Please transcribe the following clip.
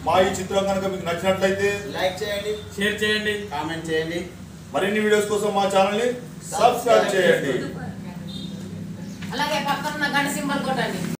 మా ఈ చిత్రం కనుక మీకు నచ్చినట్లయితే లైక్ చేయండి, షేర్ చేయండి, కామెంట్ చేయండి. మరిన్ని వీడియోస్ కోసం మా ఛానల్ని సబ్స్క్రైబ్ చేయండి. అలాగే పక్కన గంట సింబల్ కొట్టండి.